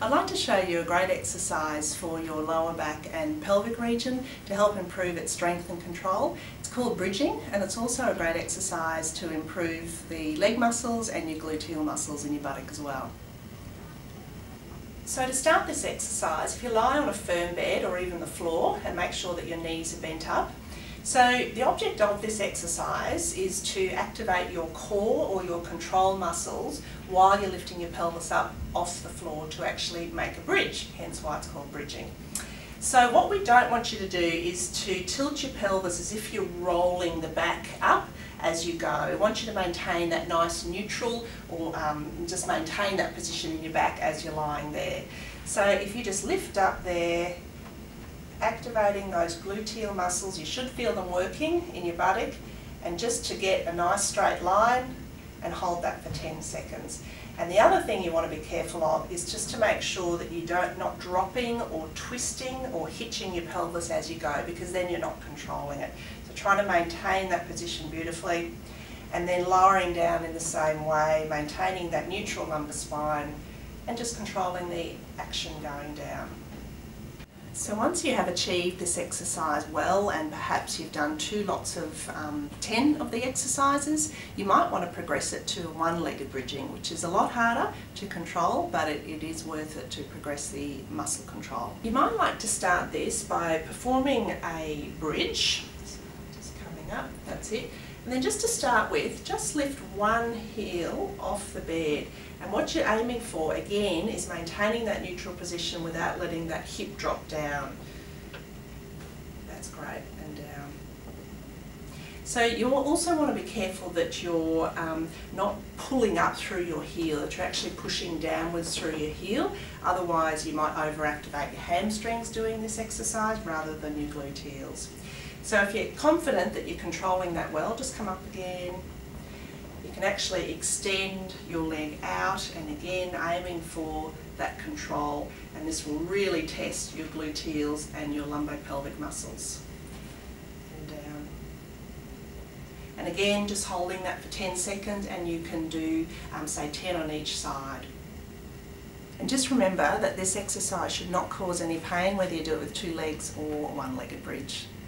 I'd like to show you a great exercise for your lower back and pelvic region to help improve its strength and control. It's called bridging, and it's also a great exercise to improve the leg muscles and your gluteal muscles in your buttock as well. So to start this exercise, if you lie on a firm bed or even the floor, and make sure that your knees are bent up. So the object of this exercise is to activate your core or your control muscles while you're lifting your pelvis up off the floor to actually make a bridge, hence why it's called bridging. So what we don't want you to do is to tilt your pelvis as if you're rolling the back up as you go. We want you to maintain that nice neutral, or just maintain that position in your back as you're lying there. So if you just lift up there, activating those gluteal muscles, you should feel them working in your buttock, and just to get a nice straight line and hold that for 10 seconds. And the other thing you want to be careful of is just to make sure that you not dropping or twisting or hitching your pelvis as you go, because then you're not controlling it. So trying to maintain that position beautifully, and then lowering down in the same way, maintaining that neutral lumbar spine and just controlling the action going down. So once you have achieved this exercise well, and perhaps you've done 2 lots of 10 of the exercises, you might want to progress it to one-legged bridging, which is a lot harder to control, but it is worth it to progress the muscle control. You might like to start this by performing a bridge, so just coming up, that's it. And then just to start with, just lift one heel off the bed. And what you're aiming for, again, is maintaining that neutral position without letting that hip drop down. That's great, and down. So you also want to be careful that you're not pulling up through your heel, that you're actually pushing downwards through your heel. Otherwise you might overactivate your hamstrings doing this exercise rather than your gluteals. So if you're confident that you're controlling that well, just come up again. You can actually extend your leg out, and again aiming for that control, and this will really test your gluteals and your lumbopelvic muscles. And down. And again just holding that for 10 seconds, and you can do say 10 on each side. And just remember that this exercise should not cause any pain whether you do it with 2 legs or one-legged bridge.